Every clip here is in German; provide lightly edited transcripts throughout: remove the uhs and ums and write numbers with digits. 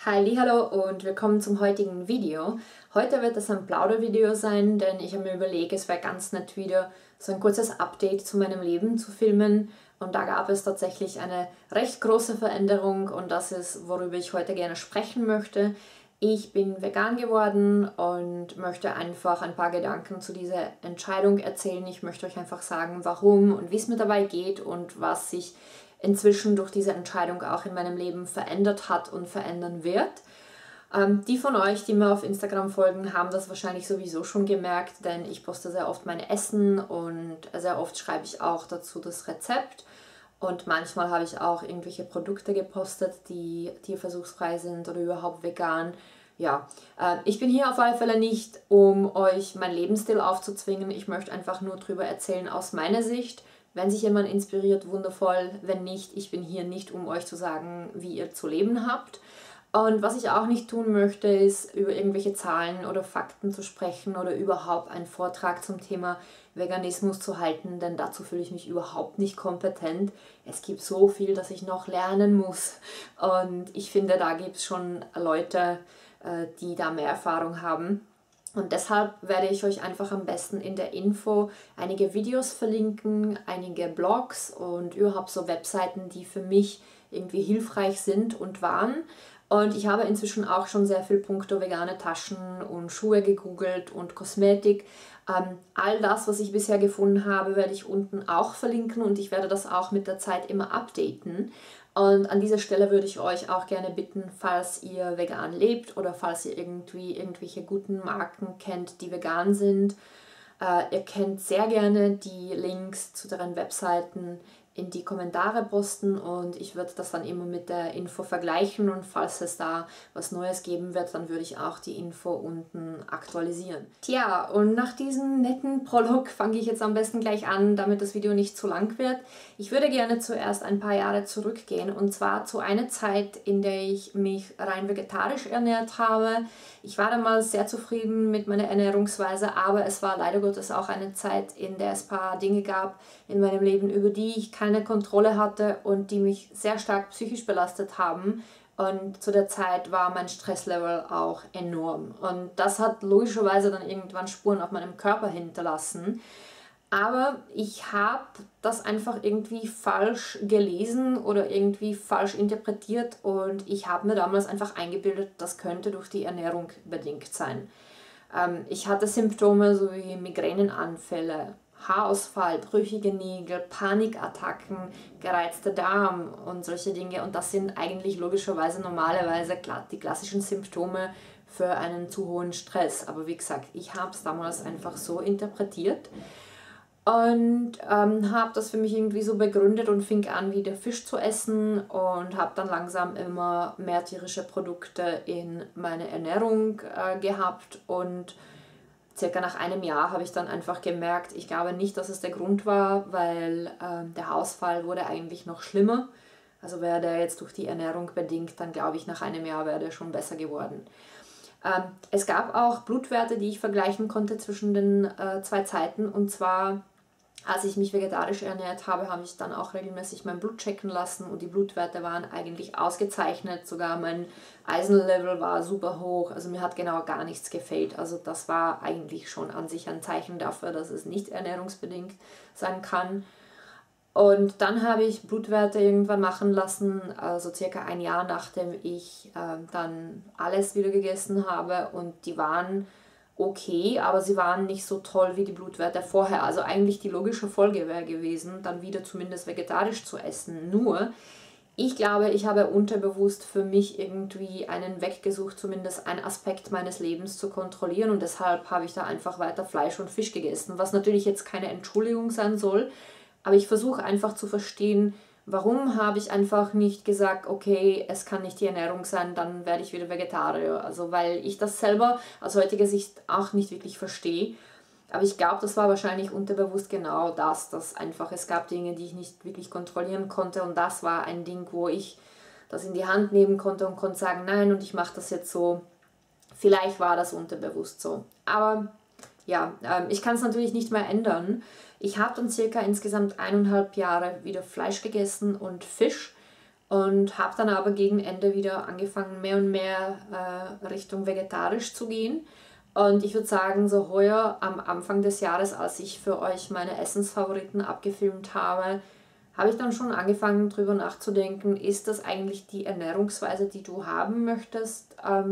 Hallo und willkommen zum heutigen Video. Heute wird es ein Plaudervideo sein, denn ich habe mir überlegt, es wäre ganz nett wieder so ein kurzes Update zu meinem Leben zu filmen. Und da gab es tatsächlich eine recht große Veränderung und das ist, worüber ich heute gerne sprechen möchte. Ich bin vegan geworden und möchte einfach ein paar Gedanken zu dieser Entscheidung erzählen. Ich möchte euch einfach sagen, warum und wie es mir dabei geht und was sich inzwischen durch diese Entscheidung auch in meinem Leben verändert hat und verändern wird. Die von euch, die mir auf Instagram folgen, haben das wahrscheinlich sowieso schon gemerkt, denn ich poste sehr oft mein Essen und sehr oft schreibe ich auch dazu das Rezept. Und manchmal habe ich auch irgendwelche Produkte gepostet, die tierversuchsfrei sind oder überhaupt vegan. Ja, ich bin hier auf alle Fälle nicht, um euch meinen Lebensstil aufzuzwingen. Ich möchte einfach nur darüber erzählen aus meiner Sicht. Wenn sich jemand inspiriert, wundervoll. Wenn nicht, ich bin hier nicht, um euch zu sagen, wie ihr zu leben habt. Und was ich auch nicht tun möchte, ist über irgendwelche Zahlen oder Fakten zu sprechen oder überhaupt einen Vortrag zum Thema Veganismus zu halten, denn dazu fühle ich mich überhaupt nicht kompetent. Es gibt so viel, das ich noch lernen muss. Und ich finde, da gibt es schon Leute, die da mehr Erfahrung haben. Und deshalb werde ich euch einfach am besten in der Info einige Videos verlinken, einige Blogs und überhaupt so Webseiten, die für mich irgendwie hilfreich sind und waren. Und ich habe inzwischen auch schon sehr viel puncto vegane Taschen und Schuhe gegoogelt und Kosmetik. All das, was ich bisher gefunden habe, werde ich unten auch verlinken und ich werde das auch mit der Zeit immer updaten. Und an dieser Stelle würde ich euch auch gerne bitten, falls ihr vegan lebt oder falls ihr irgendwie irgendwelche guten Marken kennt, die vegan sind, ihr könnt sehr gerne die Links zu deren Webseiten in die Kommentare posten und ich würde das dann immer mit der Info vergleichen und falls es da was Neues geben wird, dann würde ich auch die Info unten aktualisieren. Tja, und nach diesem netten Prolog fange ich jetzt am besten gleich an, damit das Video nicht zu lang wird. Ich würde gerne zuerst ein paar Jahre zurückgehen und zwar zu einer Zeit, in der ich mich rein vegetarisch ernährt habe. Ich war damals sehr zufrieden mit meiner Ernährungsweise, aber es war leider Gottes auch eine Zeit, in der es ein paar Dinge gab in meinem Leben, über die ich keine Kontrolle hatte und die mich sehr stark psychisch belastet haben. Und zu der Zeit war mein Stresslevel auch enorm. Und das hat logischerweise dann irgendwann Spuren auf meinem Körper hinterlassen. Aber ich habe das einfach irgendwie falsch gelesen oder irgendwie falsch interpretiert und ich habe mir damals einfach eingebildet, das könnte durch die Ernährung bedingt sein. Ich hatte Symptome so wie Migränenanfälle, Haarausfall, brüchige Nägel, Panikattacken, gereizter Darm und solche Dinge. Und das sind eigentlich logischerweise normalerweise die klassischen Symptome für einen zu hohen Stress. Aber wie gesagt, ich habe es damals einfach so interpretiert. Und habe das für mich irgendwie so begründet und fing an, wieder Fisch zu essen und habe dann langsam immer mehr tierische Produkte in meine Ernährung gehabt. Und circa nach einem Jahr habe ich dann einfach gemerkt, ich glaube nicht, dass es der Grund war, weil der Haarausfall wurde eigentlich noch schlimmer. Also wäre der jetzt durch die Ernährung bedingt, dann glaube ich, nach einem Jahr wäre der schon besser geworden. Es gab auch Blutwerte, die ich vergleichen konnte zwischen den zwei Zeiten und zwar als ich mich vegetarisch ernährt habe, habe ich dann auch regelmäßig mein Blut checken lassen und die Blutwerte waren eigentlich ausgezeichnet. Sogar mein Eisenlevel war super hoch, also mir hat genau gar nichts gefehlt. Also das war eigentlich schon an sich ein Zeichen dafür, dass es nicht ernährungsbedingt sein kann. Und dann habe ich Blutwerte irgendwann machen lassen, also circa ein Jahr nachdem ich dann alles wieder gegessen habe und die waren okay, aber sie waren nicht so toll wie die Blutwerte vorher. Also eigentlich die logische Folge wäre gewesen, dann wieder zumindest vegetarisch zu essen. Nur, ich glaube, ich habe unterbewusst für mich irgendwie einen Weg gesucht, zumindest einen Aspekt meines Lebens zu kontrollieren und deshalb habe ich da einfach weiter Fleisch und Fisch gegessen, was natürlich jetzt keine Entschuldigung sein soll, aber ich versuche einfach zu verstehen, warum habe ich einfach nicht gesagt, okay, es kann nicht die Ernährung sein, dann werde ich wieder Vegetarier. Also weil ich das selber aus heutiger Sicht auch nicht wirklich verstehe. Aber ich glaube, das war wahrscheinlich unterbewusst genau das, dass einfach es gab Dinge, die ich nicht wirklich kontrollieren konnte und das war ein Ding, wo ich das in die Hand nehmen konnte und konnte sagen, nein und ich mache das jetzt so. Vielleicht war das unterbewusst so. Aber ja, ich kann es natürlich nicht mehr ändern. Ich habe dann circa insgesamt 1,5 Jahre wieder Fleisch gegessen und Fisch und habe dann aber gegen Ende wieder angefangen, mehr und mehr Richtung vegetarisch zu gehen. Und ich würde sagen, so heuer am Anfang des Jahres, als ich für euch meine Essensfavoriten abgefilmt habe, habe ich dann schon angefangen, darüber nachzudenken, ist das eigentlich die Ernährungsweise, die du haben möchtest?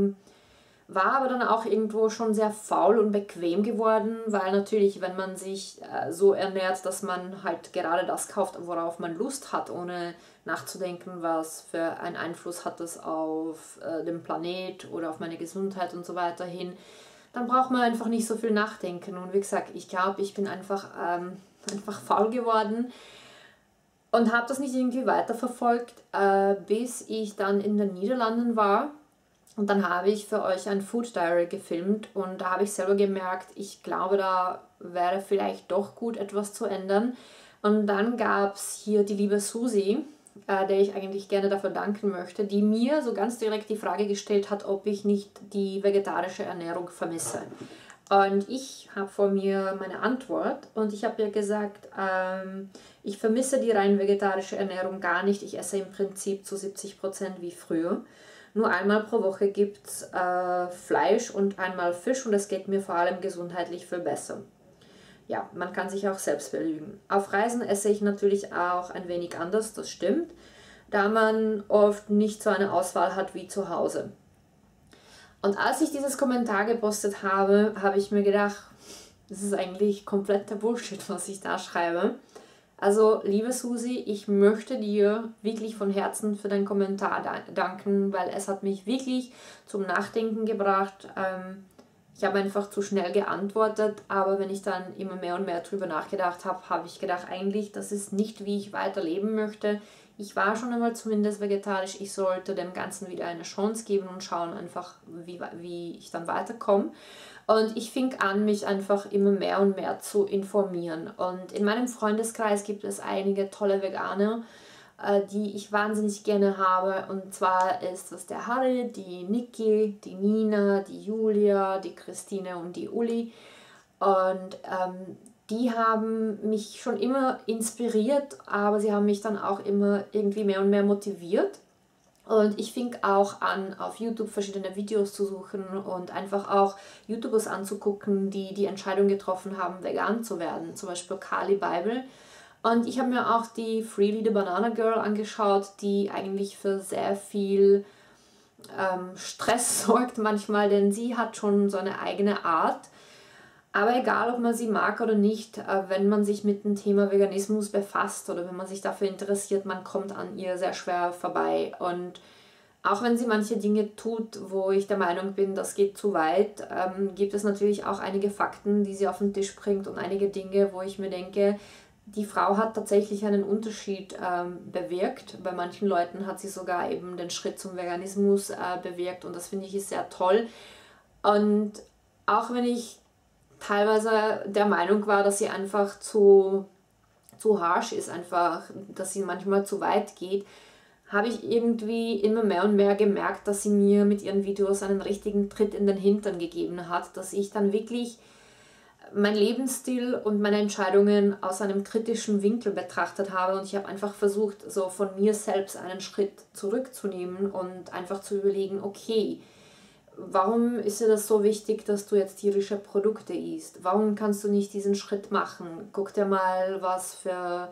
War aber dann auch irgendwo schon sehr faul und bequem geworden, weil natürlich, wenn man sich so ernährt, dass man halt gerade das kauft, worauf man Lust hat, ohne nachzudenken, was für einen Einfluss hat das auf den Planet oder auf meine Gesundheit und so weiter hin, dann braucht man einfach nicht so viel nachdenken. Und wie gesagt, ich glaube, ich bin einfach faul geworden und habe das nicht irgendwie weiterverfolgt, bis ich dann in den Niederlanden war. Und dann habe ich für euch ein Food Diary gefilmt und da habe ich selber gemerkt, ich glaube, da wäre vielleicht doch gut, etwas zu ändern. Und dann gab es hier die liebe Susi, der ich eigentlich gerne dafür danken möchte, die mir so ganz direkt die Frage gestellt hat, ob ich nicht die vegetarische Ernährung vermisse. Und ich habe vor mir meine Antwort und ich habe ihr gesagt, ich vermisse die rein vegetarische Ernährung gar nicht. Ich esse im Prinzip zu 70% wie früher. Nur einmal pro Woche gibt es Fleisch und einmal Fisch und es geht mir vor allem gesundheitlich viel besser. Ja, man kann sich auch selbst belügen. Auf Reisen esse ich natürlich auch ein wenig anders, das stimmt, da man oft nicht so eine Auswahl hat wie zu Hause. Und als ich dieses Kommentar gepostet habe, habe ich mir gedacht, das ist eigentlich kompletter Bullshit, was ich da schreibe. Also, liebe Susi, ich möchte dir wirklich von Herzen für deinen Kommentar danken, weil es hat mich wirklich zum Nachdenken gebracht. Ich habe einfach zu schnell geantwortet, aber wenn ich dann immer mehr und mehr drüber nachgedacht habe, habe ich gedacht, eigentlich, das ist nicht, wie ich weiterleben möchte. Ich war schon einmal zumindest vegetarisch, ich sollte dem Ganzen wieder eine Chance geben und schauen einfach, wie ich dann weiterkomme. Und ich fing an, mich einfach immer mehr und mehr zu informieren. Und in meinem Freundeskreis gibt es einige tolle Veganer, die ich wahnsinnig gerne habe. Und zwar ist das der Harry, die Niki, die Nina, die Julia, die Christine und die Uli. Und die haben mich schon immer inspiriert, aber sie haben mich dann auch immer irgendwie mehr und mehr motiviert. Und ich fing auch an, auf YouTube verschiedene Videos zu suchen und einfach auch YouTubers anzugucken, die die Entscheidung getroffen haben, vegan zu werden. Zum Beispiel Kali Bible. Und ich habe mir auch die Freely the Banana Girl angeschaut, die eigentlich für sehr viel Stress sorgt manchmal, denn sie hat schon so eine eigene Art. Aber egal, ob man sie mag oder nicht, wenn man sich mit dem Thema Veganismus befasst oder wenn man sich dafür interessiert, man kommt an ihr sehr schwer vorbei. Und auch wenn sie manche Dinge tut, wo ich der Meinung bin, das geht zu weit, gibt es natürlich auch einige Fakten, die sie auf den Tisch bringt und einige Dinge, wo ich mir denke, die Frau hat tatsächlich einen Unterschied bewirkt. Bei manchen Leuten hat sie sogar eben den Schritt zum Veganismus bewirkt und das finde ich ist sehr toll. Und auch wenn ich teilweise der Meinung war, dass sie einfach zu harsh ist, einfach, dass sie manchmal zu weit geht, habe ich irgendwie immer mehr und mehr gemerkt, dass sie mir mit ihren Videos einen richtigen Tritt in den Hintern gegeben hat, dass ich dann wirklich mein Lebensstil und meine Entscheidungen aus einem kritischen Winkel betrachtet habe und ich habe einfach versucht, so von mir selbst einen Schritt zurückzunehmen und einfach zu überlegen, okay, warum ist dir das so wichtig, dass du jetzt tierische Produkte isst? Warum kannst du nicht diesen Schritt machen? Guck dir mal, was für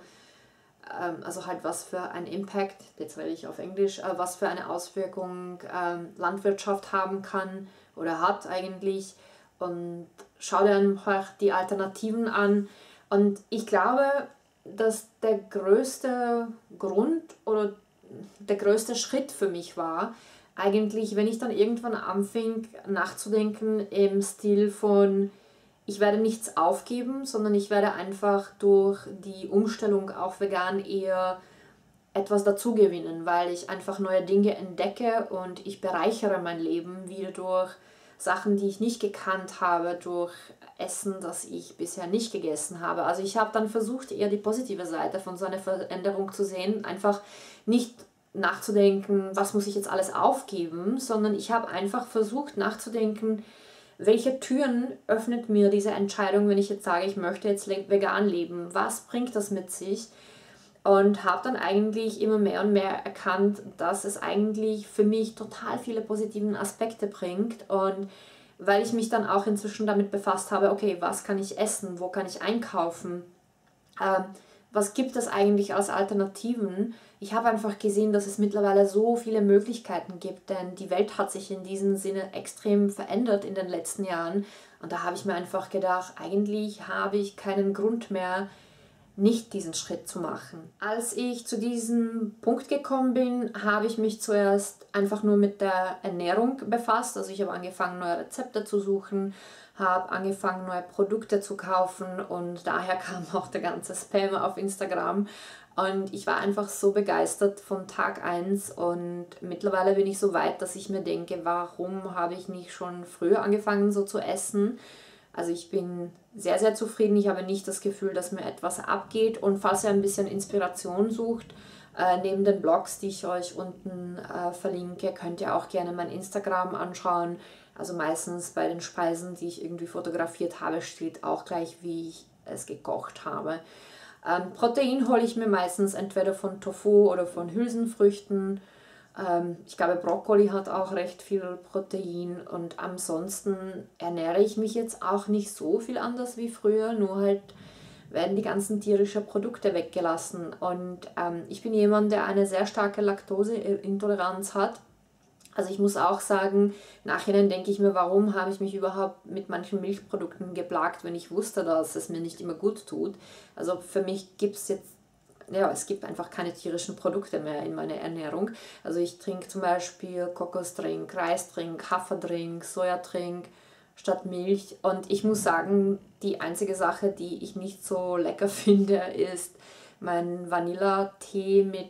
ein Impact, jetzt rede ich auf Englisch, was für eine Auswirkung Landwirtschaft haben kann oder hat eigentlich. Und schau dir einfach die Alternativen an. Und ich glaube, dass der größte Grund oder der größte Schritt für mich war, eigentlich, wenn ich dann irgendwann anfing nachzudenken im Stil von, ich werde nichts aufgeben, sondern ich werde einfach durch die Umstellung auf vegan eher etwas dazugewinnen, weil ich einfach neue Dinge entdecke und ich bereichere mein Leben wieder durch Sachen, die ich nicht gekannt habe, durch Essen, das ich bisher nicht gegessen habe. Also ich habe dann versucht, eher die positive Seite von so einer Veränderung zu sehen, einfach nicht nachzudenken, was muss ich jetzt alles aufgeben, sondern ich habe einfach versucht nachzudenken, welche Türen öffnet mir diese Entscheidung, wenn ich jetzt sage, ich möchte jetzt vegan leben, was bringt das mit sich und habe dann eigentlich immer mehr und mehr erkannt, dass es eigentlich für mich total viele positive Aspekte bringt, und weil ich mich dann auch inzwischen damit befasst habe, okay, was kann ich essen, wo kann ich einkaufen, ähm, was gibt es eigentlich als Alternativen? Ich habe einfach gesehen, dass es mittlerweile so viele Möglichkeiten gibt, denn die Welt hat sich in diesem Sinne extrem verändert in den letzten Jahren. Und da habe ich mir einfach gedacht, eigentlich habe ich keinen Grund mehr, nicht diesen Schritt zu machen. Als ich zu diesem Punkt gekommen bin, habe ich mich zuerst einfach nur mit der Ernährung befasst. Also ich habe angefangen, neue Rezepte zu suchen, habe angefangen, neue Produkte zu kaufen, und daher kam auch der ganze Spam auf Instagram. Und ich war einfach so begeistert von Tag eins, und mittlerweile bin ich so weit, dass ich mir denke, warum habe ich nicht schon früher angefangen, so zu essen? Also ich bin sehr, sehr zufrieden. Ich habe nicht das Gefühl, dass mir etwas abgeht. Und falls ihr ein bisschen Inspiration sucht, neben den Blogs, die ich euch unten verlinke, könnt ihr auch gerne mein Instagram anschauen. Also meistens bei den Speisen, die ich irgendwie fotografiert habe, steht auch gleich, wie ich es gekocht habe. Protein hole ich mir meistens entweder von Tofu oder von Hülsenfrüchten. Ich glaube, Brokkoli hat auch recht viel Protein, und ansonsten ernähre ich mich jetzt auch nicht so viel anders wie früher, nur halt werden die ganzen tierischen Produkte weggelassen. Und ich bin jemand, der eine sehr starke Laktoseintoleranz hat. Also ich muss auch sagen, im Nachhinein denke ich mir, warum habe ich mich überhaupt mit manchen Milchprodukten geplagt, wenn ich wusste, dass es mir nicht immer gut tut. Also für mich gibt es jetzt, ja, es gibt einfach keine tierischen Produkte mehr in meiner Ernährung. Also ich trinke zum Beispiel Kokosdrink, Reisdrink, Haferdrink, Sojatrink statt Milch. Und ich muss sagen, die einzige Sache, die ich nicht so lecker finde, ist mein Vanillatee mit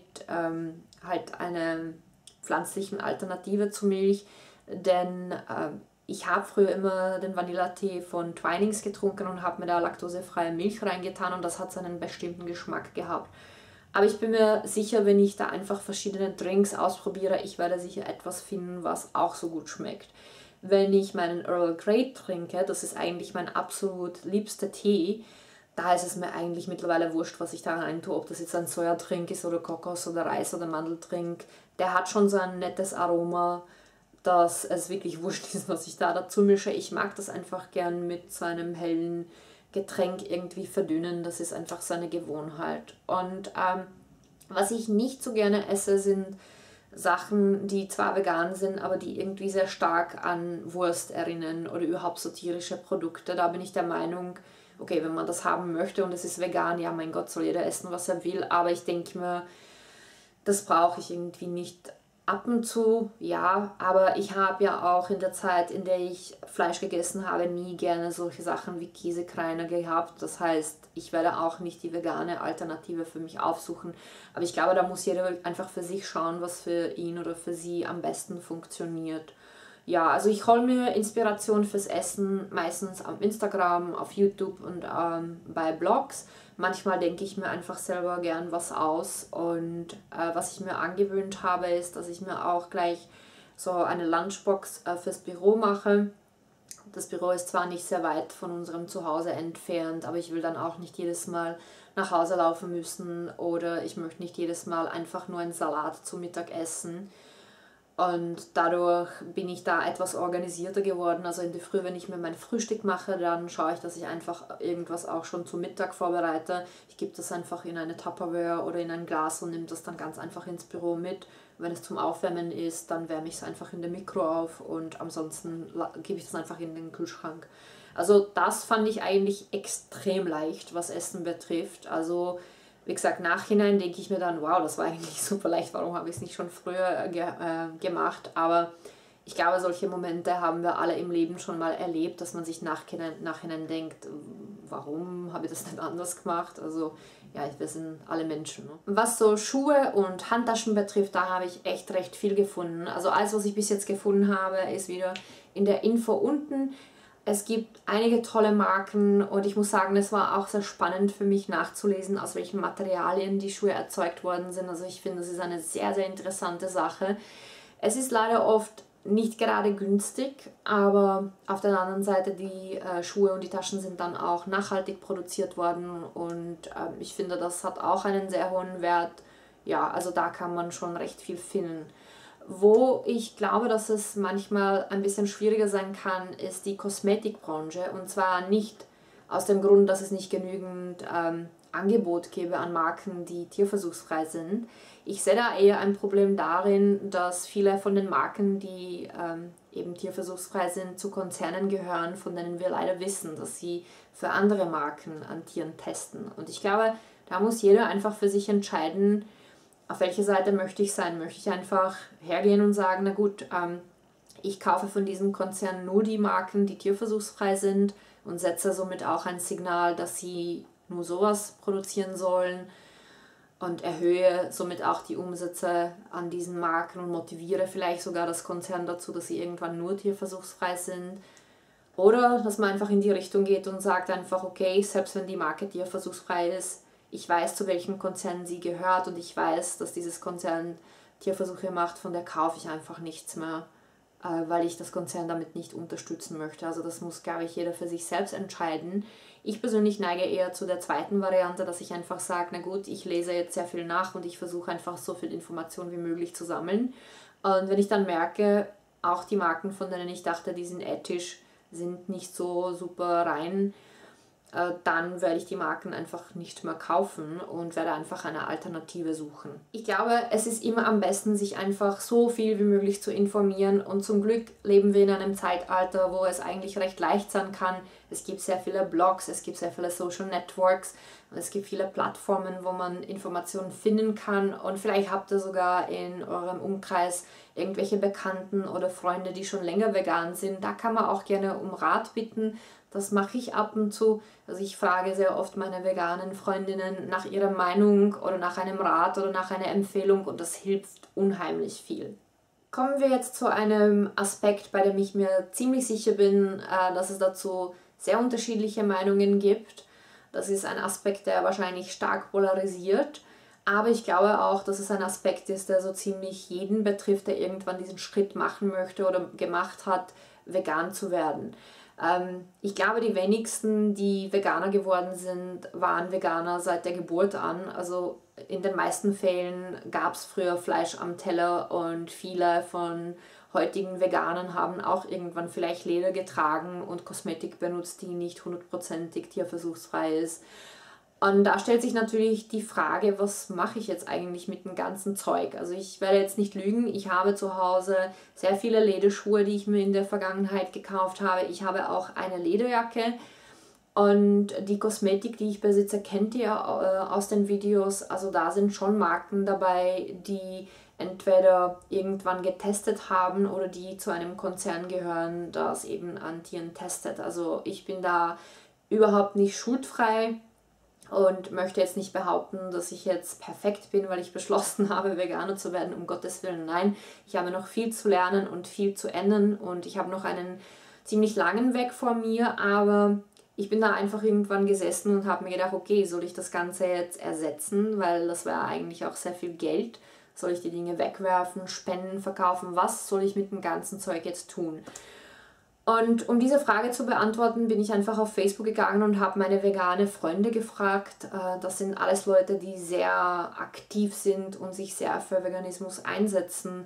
halt einer pflanzlichen Alternative zu Milch. Denn ich habe früher immer den Vanillatee von Twinings getrunken und habe mir da laktosefreie Milch reingetan, und das hat seinen bestimmten Geschmack gehabt. Aber ich bin mir sicher, wenn ich da einfach verschiedene Drinks ausprobiere, ich werde sicher etwas finden, was auch so gut schmeckt. Wenn ich meinen Earl Grey trinke, das ist eigentlich mein absolut liebster Tee, da ist es mir eigentlich mittlerweile wurscht, was ich da rein tue, ob das jetzt ein Sojatrink ist oder Kokos oder Reis oder Mandeltrink. Der hat schon so ein nettes Aroma, dass es wirklich wurscht ist, was ich da dazu mische. Ich mag das einfach gern mit so einem hellen Getränk irgendwie verdünnen. Das ist einfach so eine Gewohnheit. Und was ich nicht so gerne esse, sind Sachen, die zwar vegan sind, aber die irgendwie sehr stark an Wurst erinnern oder überhaupt so tierische Produkte. Da bin ich der Meinung, okay, wenn man das haben möchte und es ist vegan, ja mein Gott, soll jeder essen, was er will. Aber ich denke mir, das brauche ich irgendwie nicht. Ab und zu, ja, aber ich habe ja auch in der Zeit, in der ich Fleisch gegessen habe, nie gerne solche Sachen wie Käsekreiner gehabt. Das heißt, ich werde auch nicht die vegane Alternative für mich aufsuchen. Aber ich glaube, da muss jeder einfach für sich schauen, was für ihn oder für sie am besten funktioniert. Ja, also ich hole mir Inspiration fürs Essen meistens auf Instagram, auf YouTube und bei Blogs. Manchmal denke ich mir einfach selber gern was aus, und was ich mir angewöhnt habe, ist, dass ich mir auch gleich so eine Lunchbox fürs Büro mache. Das Büro ist zwar nicht sehr weit von unserem Zuhause entfernt, aber ich will dann auch nicht jedes Mal nach Hause laufen müssen, oder ich möchte nicht jedes Mal einfach nur einen Salat zu Mittag essen. Und dadurch bin ich da etwas organisierter geworden. Also in der Früh, wenn ich mir mein Frühstück mache, dann schaue ich, dass ich einfach irgendwas auch schon zum Mittag vorbereite. Ich gebe das einfach in eine Tupperware oder in ein Glas und nehme das dann ganz einfach ins Büro mit. Wenn es zum Aufwärmen ist, dann wärme ich es einfach in der Mikro auf, und ansonsten gebe ich das einfach in den Kühlschrank. Also das fand ich eigentlich extrem leicht, was Essen betrifft. Also wie gesagt, nachhinein denke ich mir dann, wow, das war eigentlich super leicht, warum habe ich es nicht schon früher gemacht? Aber ich glaube, solche Momente haben wir alle im Leben schon mal erlebt, dass man sich nachhinein denkt, warum habe ich das nicht anders gemacht? Also ja, wir sind alle Menschen. Ne? Was so Schuhe und Handtaschen betrifft, da habe ich echt recht viel gefunden. Also alles, was ich bis jetzt gefunden habe, ist wieder in der Info unten. Es gibt einige tolle Marken, und ich muss sagen, es war auch sehr spannend für mich nachzulesen, aus welchen Materialien die Schuhe erzeugt worden sind. Also ich finde, das ist eine sehr, sehr interessante Sache. Es ist leider oft nicht gerade günstig, aber auf der anderen Seite die Schuhe und die Taschen sind dann auch nachhaltig produziert worden und ich finde, das hat auch einen sehr hohen Wert. Ja, also da kann man schon recht viel finden. Wo ich glaube, dass es manchmal ein bisschen schwieriger sein kann, ist die Kosmetikbranche. Und zwar nicht aus dem Grund, dass es nicht genügend Angebot gäbe an Marken, die tierversuchsfrei sind. Ich sehe da eher ein Problem darin, dass viele von den Marken, die eben tierversuchsfrei sind, zu Konzernen gehören, von denen wir leider wissen, dass sie für andere Marken an Tieren testen. Und ich glaube, da muss jeder einfach für sich entscheiden, auf welche Seite möchte ich sein. Möchte ich einfach hergehen und sagen, na gut, ich kaufe von diesem Konzern nur die Marken, die tierversuchsfrei sind und setze somit auch ein Signal, dass sie nur sowas produzieren sollen und erhöhe somit auch die Umsätze an diesen Marken und motiviere vielleicht sogar das Konzern dazu, dass sie irgendwann nur tierversuchsfrei sind. Oder dass man einfach in die Richtung geht und sagt einfach, okay, selbst wenn die Marke tierversuchsfrei ist, ich weiß, zu welchem Konzern sie gehört und ich weiß, dass dieses Konzern Tierversuche macht, von der kaufe ich einfach nichts mehr, weil ich das Konzern damit nicht unterstützen möchte. Also das muss, glaube ich, jeder für sich selbst entscheiden. Ich persönlich neige eher zu der zweiten Variante, dass ich einfach sage, na gut, ich lese jetzt sehr viel nach und ich versuche einfach so viel Information wie möglich zu sammeln. Und wenn ich dann merke, auch die Marken, von denen ich dachte, die sind ethisch, sind nicht so super rein, dann werde ich die Marken einfach nicht mehr kaufen und werde einfach eine Alternative suchen. Ich glaube, es ist immer am besten, sich einfach so viel wie möglich zu informieren und zum Glück leben wir in einem Zeitalter, wo es eigentlich recht leicht sein kann. Es gibt sehr viele Blogs, es gibt sehr viele Social Networks, es gibt viele Plattformen, wo man Informationen finden kann und vielleicht habt ihr sogar in eurem Umkreis irgendwelche Bekannten oder Freunde, die schon länger vegan sind. Da kann man auch gerne um Rat bitten. Das mache ich ab und zu. Also ich frage sehr oft meine veganen Freundinnen nach ihrer Meinung oder nach einem Rat oder nach einer Empfehlung und das hilft unheimlich viel. Kommen wir jetzt zu einem Aspekt, bei dem ich mir ziemlich sicher bin, dass es dazu sehr unterschiedliche Meinungen gibt. Das ist ein Aspekt, der wahrscheinlich stark polarisiert. Aber ich glaube auch, dass es ein Aspekt ist, der so ziemlich jeden betrifft, der irgendwann diesen Schritt machen möchte oder gemacht hat, vegan zu werden. Ich glaube, die wenigsten, die Veganer geworden sind, waren Veganer seit der Geburt an. Also in den meisten Fällen gab es früher Fleisch am Teller und viele von heutigen Veganern haben auch irgendwann vielleicht Leder getragen und Kosmetik benutzt, die nicht hundertprozentig tierversuchsfrei ist. Und da stellt sich natürlich die Frage, was mache ich jetzt eigentlich mit dem ganzen Zeug? Also ich werde jetzt nicht lügen, ich habe zu Hause sehr viele Lederschuhe, die ich mir in der Vergangenheit gekauft habe. Ich habe auch eine Lederjacke und die Kosmetik, die ich besitze, kennt ihr aus den Videos. Also da sind schon Marken dabei, die entweder irgendwann getestet haben oder die zu einem Konzern gehören, das eben an Tieren testet. Also ich bin da überhaupt nicht schuldfrei und möchte jetzt nicht behaupten, dass ich jetzt perfekt bin, weil ich beschlossen habe, Veganer zu werden. Um Gottes Willen, nein. Ich habe noch viel zu lernen und viel zu ändern und ich habe noch einen ziemlich langen Weg vor mir, aber ich bin da einfach irgendwann gesessen und habe mir gedacht, okay, soll ich das Ganze jetzt ersetzen, weil das wäre eigentlich auch sehr viel Geld. Soll ich die Dinge wegwerfen, spenden, verkaufen? Was soll ich mit dem ganzen Zeug jetzt tun? Und um diese Frage zu beantworten, bin ich einfach auf Facebook gegangen und habe meine vegane Freunde gefragt. Das sind alles Leute, die sehr aktiv sind und sich sehr für Veganismus einsetzen.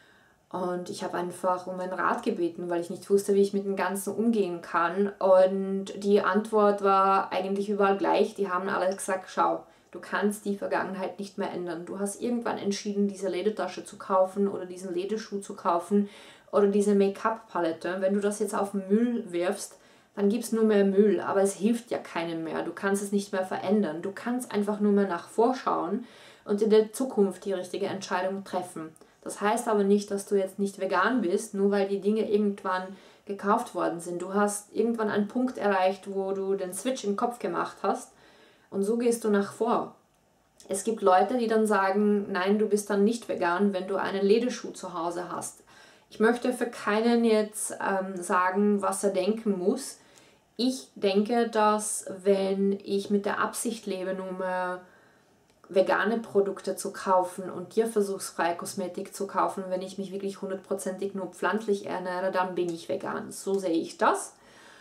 Und ich habe einfach um einen Rat gebeten, weil ich nicht wusste, wie ich mit dem Ganzen umgehen kann. Und die Antwort war eigentlich überall gleich. Die haben alle gesagt, schau, du kannst die Vergangenheit nicht mehr ändern. Du hast irgendwann entschieden, diese Ledertasche zu kaufen oder diesen Lederschuh zu kaufen oder diese Make-up-Palette. Wenn du das jetzt auf den Müll wirfst, dann gibt es nur mehr Müll, aber es hilft ja keinem mehr. Du kannst es nicht mehr verändern. Du kannst einfach nur mehr nach vorschauen und in der Zukunft die richtige Entscheidung treffen. Das heißt aber nicht, dass du jetzt nicht vegan bist, nur weil die Dinge irgendwann gekauft worden sind. Du hast irgendwann einen Punkt erreicht, wo du den Switch im Kopf gemacht hast und so gehst du nach vor. Es gibt Leute, die dann sagen, nein, du bist dann nicht vegan, wenn du einen Lederschuh zu Hause hast. Ich möchte für keinen jetzt sagen, was er denken muss. Ich denke, dass wenn ich mit der Absicht lebe, nur mehr vegane Produkte zu kaufen und tierversuchsfreie Kosmetik zu kaufen. Wenn ich mich wirklich hundertprozentig nur pflanzlich ernähre, dann bin ich vegan. So sehe ich das.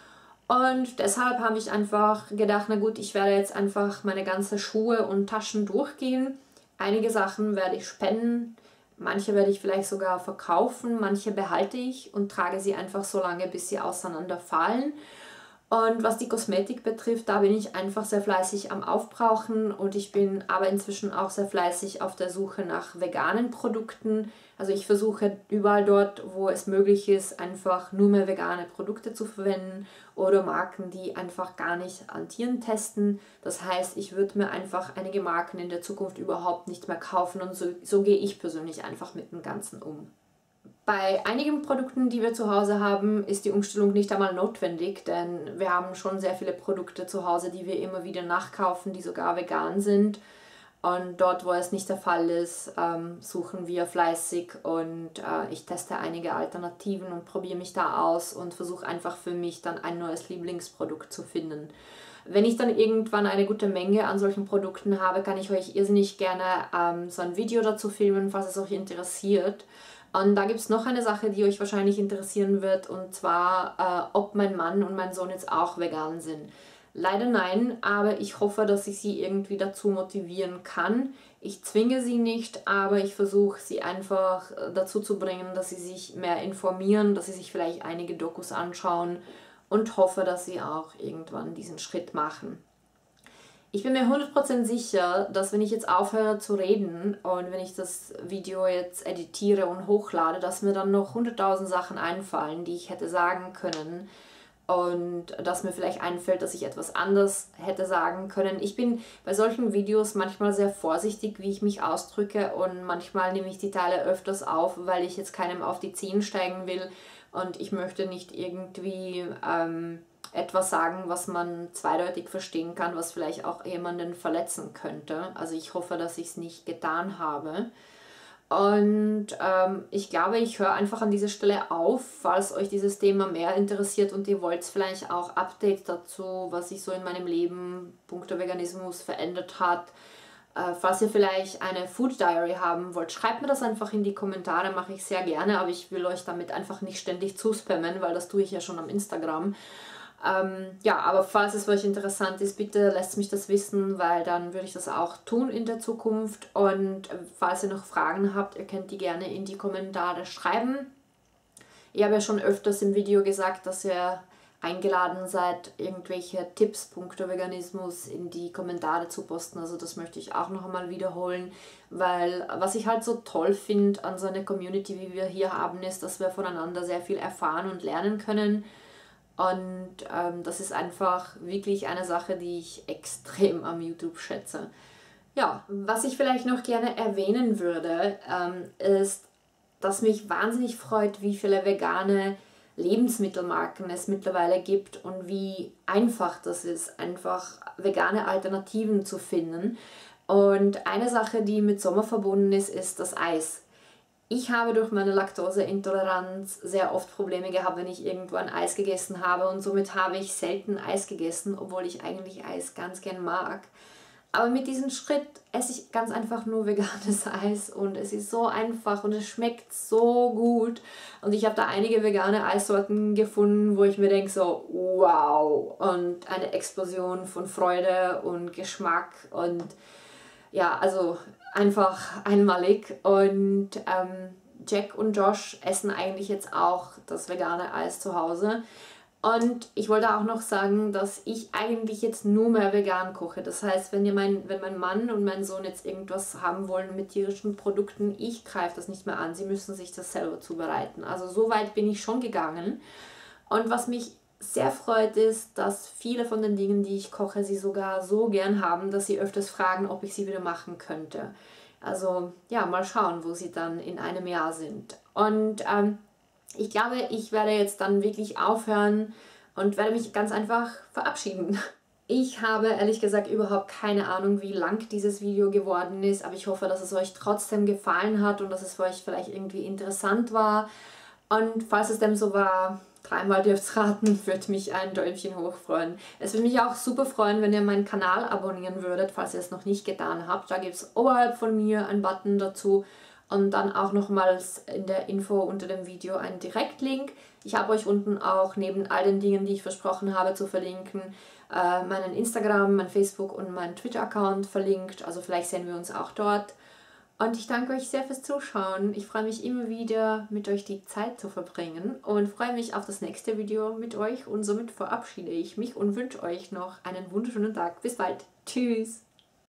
Und deshalb habe ich einfach gedacht, na gut, ich werde jetzt einfach meine ganzen Schuhe und Taschen durchgehen. Einige Sachen werde ich spenden, manche werde ich vielleicht sogar verkaufen, manche behalte ich und trage sie einfach so lange, bis sie auseinanderfallen. Und was die Kosmetik betrifft, da bin ich einfach sehr fleißig am Aufbrauchen und ich bin aber inzwischen auch sehr fleißig auf der Suche nach veganen Produkten. Also ich versuche überall dort, wo es möglich ist, einfach nur mehr vegane Produkte zu verwenden oder Marken, die einfach gar nicht an Tieren testen. Das heißt, ich würde mir einfach einige Marken in der Zukunft überhaupt nicht mehr kaufen und so gehe ich persönlich einfach mit dem Ganzen um. Bei einigen Produkten, die wir zu Hause haben, ist die Umstellung nicht einmal notwendig, denn wir haben schon sehr viele Produkte zu Hause, die wir immer wieder nachkaufen, die sogar vegan sind. Und dort, wo es nicht der Fall ist, suchen wir fleißig und ich teste einige Alternativen und probiere mich da aus und versuche einfach für mich dann ein neues Lieblingsprodukt zu finden. Wenn ich dann irgendwann eine gute Menge an solchen Produkten habe, kann ich euch irrsinnig gerne so ein Video dazu filmen, falls es euch interessiert. Und da gibt es noch eine Sache, die euch wahrscheinlich interessieren wird, und zwar, ob mein Mann und mein Sohn jetzt auch vegan sind. Leider nein, aber ich hoffe, dass ich sie irgendwie dazu motivieren kann. Ich zwinge sie nicht, aber ich versuche sie einfach dazu zu bringen, dass sie sich mehr informieren, dass sie sich vielleicht einige Dokus anschauen und hoffe, dass sie auch irgendwann diesen Schritt machen. Ich bin mir 100% sicher, dass wenn ich jetzt aufhöre zu reden und wenn ich das Video jetzt editiere und hochlade, dass mir dann noch 100.000 Sachen einfallen, die ich hätte sagen können und dass mir vielleicht einfällt, dass ich etwas anders hätte sagen können. Ich bin bei solchen Videos manchmal sehr vorsichtig, wie ich mich ausdrücke, und manchmal nehme ich die Teile öfters auf, weil ich jetzt keinem auf die Zehen steigen will und ich möchte nicht irgendwie etwas sagen, was man zweideutig verstehen kann, was vielleicht auch jemanden verletzen könnte. Also ich hoffe, dass ich es nicht getan habe. Und ich glaube, ich höre einfach an dieser Stelle auf, falls euch dieses Thema mehr interessiert und ihr wollt vielleicht auch Updates dazu, was sich so in meinem Leben punkto Veganismus verändert hat. Falls ihr vielleicht eine Food Diary haben wollt, schreibt mir das einfach in die Kommentare, mache ich sehr gerne, aber ich will euch damit einfach nicht ständig zuspammen, weil das tue ich ja schon am Instagram. Ja, aber falls es für euch interessant ist, bitte lasst mich das wissen, weil dann würde ich das auch tun in der Zukunft. Und falls ihr noch Fragen habt, ihr könnt die gerne in die Kommentare schreiben. Ich habe ja schon öfters im Video gesagt, dass ihr eingeladen seid, irgendwelche Tipps punkto Veganismus in die Kommentare zu posten. Also das möchte ich auch noch einmal wiederholen, weil was ich halt so toll finde an so einer Community, wie wir hier haben, ist, dass wir voneinander sehr viel erfahren und lernen können. Und das ist einfach wirklich eine Sache, die ich extrem am YouTube schätze. Ja, was ich vielleicht noch gerne erwähnen würde, ist, dass mich wahnsinnig freut, wie viele vegane Lebensmittelmarken es mittlerweile gibt und wie einfach das ist, einfach vegane Alternativen zu finden. Und eine Sache, die mit Sommer verbunden ist, ist das Eis. Ich habe durch meine Laktoseintoleranz sehr oft Probleme gehabt, wenn ich irgendwo ein Eis gegessen habe, und somit habe ich selten Eis gegessen, obwohl ich eigentlich Eis ganz gern mag. Aber mit diesem Schritt esse ich ganz einfach nur veganes Eis und es ist so einfach und es schmeckt so gut. Und ich habe da einige vegane Eissorten gefunden, wo ich mir denke so, wow, und eine Explosion von Freude und Geschmack und ja, also einfach einmalig. Und Jack und Josh essen eigentlich jetzt auch das vegane Eis zu Hause. Und ich wollte auch noch sagen, dass ich eigentlich jetzt nur mehr vegan koche. Das heißt, wenn mein Mann und mein Sohn jetzt irgendwas haben wollen mit tierischen Produkten, ich greife das nicht mehr an. Sie müssen sich das selber zubereiten. Also so weit bin ich schon gegangen. Und was mich sehr freut, ist, dass viele von den Dingen, die ich koche, sie sogar so gern haben, dass sie öfters fragen, ob ich sie wieder machen könnte. Also ja, mal schauen, wo sie dann in einem Jahr sind. Und ich glaube, ich werde jetzt dann wirklich aufhören und werde mich ganz einfach verabschieden. Ich habe ehrlich gesagt überhaupt keine Ahnung, wie lang dieses Video geworden ist, aber ich hoffe, dass es euch trotzdem gefallen hat und dass es für euch vielleicht irgendwie interessant war. Und falls es dem so war, dreimal dürft's raten, würde mich ein Däumchen hoch freuen. Es würde mich auch super freuen, wenn ihr meinen Kanal abonnieren würdet, falls ihr es noch nicht getan habt. Da gibt es oberhalb von mir einen Button dazu und dann auch nochmals in der Info unter dem Video einen Direktlink. Ich habe euch unten auch neben all den Dingen, die ich versprochen habe zu verlinken, meinen Instagram, mein Facebook und meinen Twitter-Account verlinkt. Also vielleicht sehen wir uns auch dort. Und ich danke euch sehr fürs Zuschauen. Ich freue mich immer wieder, mit euch die Zeit zu verbringen und freue mich auf das nächste Video mit euch. Und somit verabschiede ich mich und wünsche euch noch einen wunderschönen Tag. Bis bald. Tschüss.